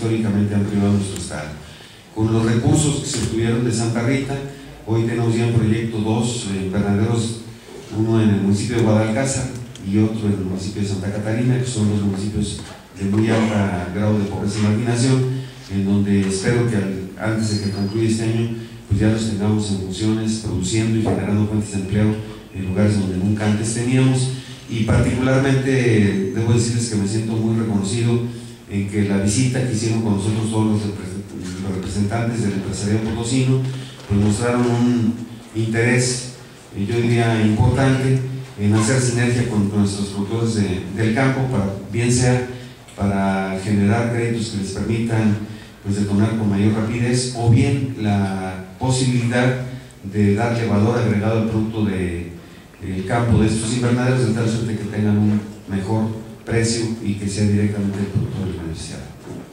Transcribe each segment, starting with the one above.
históricamente han privado nuestro estado. Con los recursos que se obtuvieron de Santa Rita, hoy tenemos ya en proyecto 2 invernaderos, uno en el municipio de Guadalcázar y otro en el municipio de Santa Catarina, que son los municipios de muy alto grado de pobreza y marginación, en donde espero que antes de que concluya este año, pues ya los tengamos en funciones, produciendo y generando fuentes de empleo en lugares donde nunca antes teníamos. Y particularmente debo decirles que me siento muy reconocido en que la visita que hicieron con nosotros todos los representantes del empresariado potosino, pues mostraron un interés, yo diría importante, en hacer sinergia con nuestros productores del campo, bien sea para generar créditos que les permitan pues detonar con mayor rapidez, o bien la posibilidad de darle valor agregado al producto del campo de estos invernaderos, de tal suerte que tengan un mejor precio y que sea directamente el productor el beneficiado.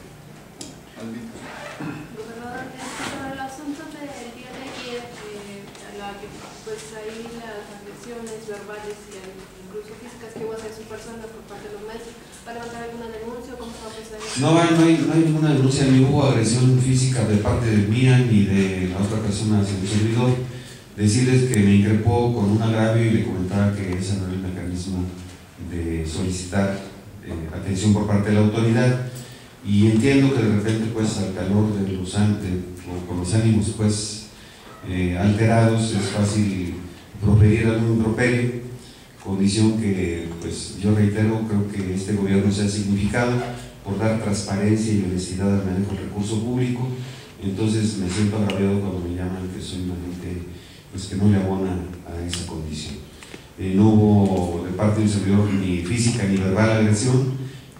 Gobernador, sobre el asunto del día de ayer, pues ahí las agresiones verbales y incluso físicas que hubo hacia su persona por parte de los maestros, ¿va a levantar alguna denuncia o cómo se va a proceder? No hay ninguna denuncia, ni hubo agresión física de parte de mía ni de la otra persona hacia el servidor. Decirles que me increpó con un agravio y le comentaba que ese no era el mecanismo de solicitar atención por parte de la autoridad, y entiendo que de repente pues al calor de o con los ánimos pues alterados es fácil proferir algún improperio, condición que pues yo reitero, creo que este gobierno se ha significado por dar transparencia y honestidad al manejo del recurso público. Entonces me siento agraviado cuando me llaman que soy una gente pues que no le abona a esa condición. No hubo de parte de un servidor ni física ni verbal agresión.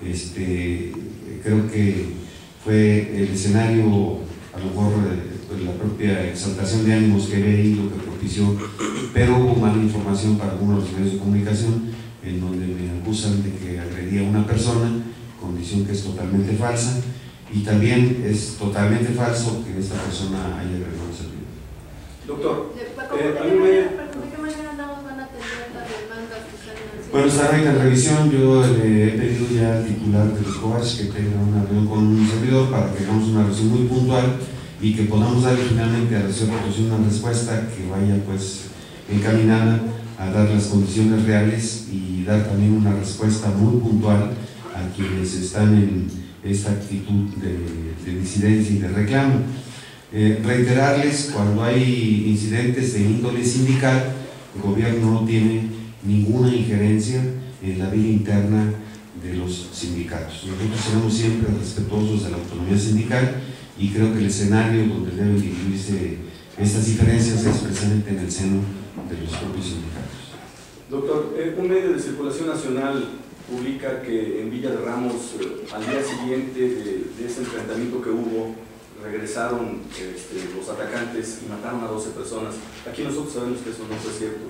Creo que fue el escenario, a lo mejor la propia exaltación de ánimos que había ahí lo que propició, pero hubo mala información para algunos de los medios de comunicación en donde me acusan de que agredía a una persona, condición que es totalmente falsa, y también es totalmente falso que esta persona haya agredido a un servidor. Doctor, ¿de qué manera van a atender las demandas que están haciendo? Bueno, está en revisión. Yo le he pedido ya al titular de los COAS que tenga una reunión con un servidor para que hagamos una revisión muy puntual y que podamos darle finalmente a la ciudad de Potosí una respuesta que vaya pues encaminada a dar las condiciones reales y dar también una respuesta muy puntual a quienes están en esta actitud de disidencia y de reclamo. Reiterarles, cuando hay incidentes de índole sindical, el gobierno no tiene ninguna injerencia en la vida interna de los sindicatos. Nosotros seremos siempre respetuosos de la autonomía sindical y creo que el escenario donde deben diluirse estas diferencias es precisamente en el seno de los propios sindicatos. Doctor, un medio de circulación nacional publica que en Villa de Ramos, al día siguiente de ese enfrentamiento que hubo, regresaron los atacantes y mataron a 12 personas. Aquí nosotros sabemos que eso no fue cierto.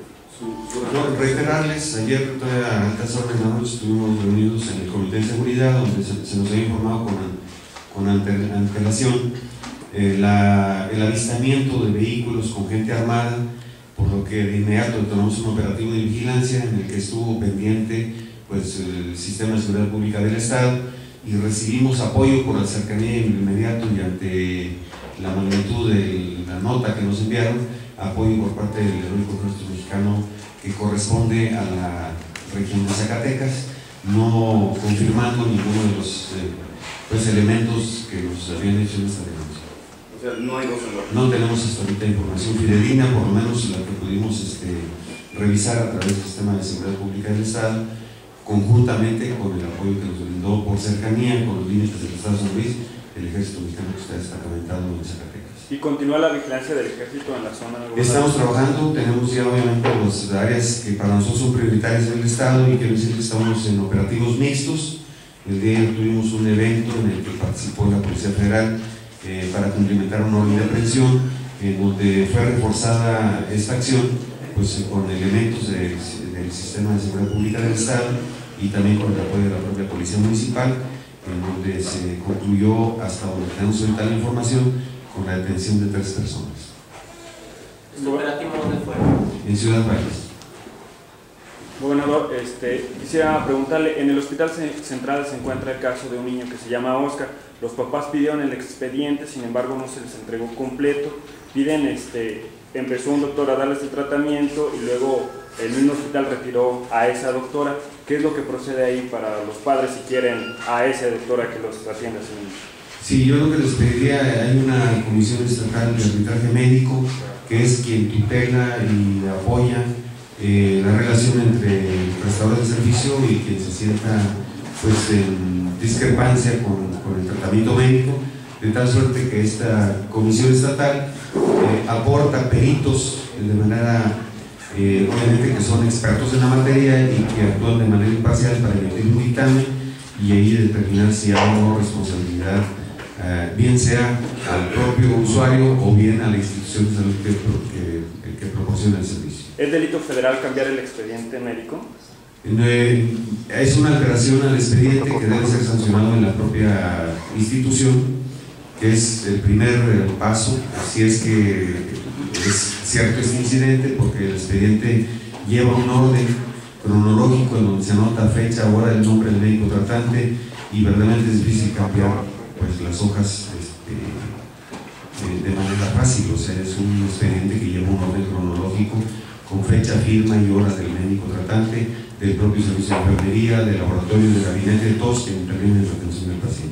Reiterarles, ayer a altas horas de la noche estuvimos reunidos en el Comité de Seguridad, donde se nos había informado con antelación el avistamiento de vehículos con gente armada, por lo que de inmediato tomamos un operativo de vigilancia en el que estuvo pendiente pues, el Sistema de Seguridad Pública del Estado, y recibimos apoyo por la cercanía inmediato y ante la magnitud de la nota que nos enviaron, apoyo por parte del heroico ejército mexicano que corresponde a la región de Zacatecas, no confirmando ninguno de los pues, elementos que nos habían hecho en esta denuncia. O sea, no hay dos en No tenemos hasta ahorita información fidedigna, por lo menos la que pudimos revisar a través del Sistema de Seguridad Pública del Estado, conjuntamente con el apoyo que nos brindó por cercanía con los límites del Estado de San Luis, el ejército mexicano que está destacado en Zacatecas. ¿Y continúa la vigilancia del ejército en la zona? Estamos trabajando, tenemos ya obviamente las áreas que para nosotros son prioritarias del Estado, y quiero decir que estamos en operativos mixtos. El día de hoy tuvimos un evento en el que participó la Policía Federal para cumplimentar una orden de aprehensión, en donde fue reforzada esta acción pues, con elementos del Sistema de Seguridad Pública del Estado y también con el apoyo de la propia Policía Municipal, en donde se concluyó, hasta donde tenemos ahorita la información, con la detención de 3 personas. ¿El operativo dónde fue? En Ciudad Valles. Gobernador, quisiera preguntarle, en el Hospital Central se encuentra el caso de un niño que se llama Oscar. Los papás pidieron el expediente, sin embargo no se les entregó completo. Empezó un doctor a darles el tratamiento y luego el mismo hospital retiró a esa doctora. ¿Qué es lo que procede ahí para los padres si quieren a esa doctora que los atienda a su niño? Sí, yo lo que les pediría, hay una comisión estatal de arbitraje médico que es quien tutela y apoya la relación entre el prestador de servicio y quien se sienta pues en discrepancia con el tratamiento médico, de tal suerte que esta comisión estatal aporta peritos de manera, obviamente que son expertos en la materia y que actúan de manera imparcial para emitir un dictamen y ahí determinar si hay o no responsabilidad, bien sea al propio usuario o bien a la institución de salud que proporciona el servicio. ¿Es delito federal cambiar el expediente médico? Es una alteración al expediente que debe ser sancionado en la propia institución, que es el primer paso, si es que es cierto este incidente, porque el expediente lleva un orden cronológico en donde se anota fecha, hora, el nombre del médico tratante y verdaderamente es difícil cambiar pues, las hojas de manera fácil. O sea, es un expediente que lleva un orden cronológico con fecha, firma y hora del médico tratante, del propio servicio de enfermería, del laboratorio, del gabinete, de todos que intervienen en la atención del paciente.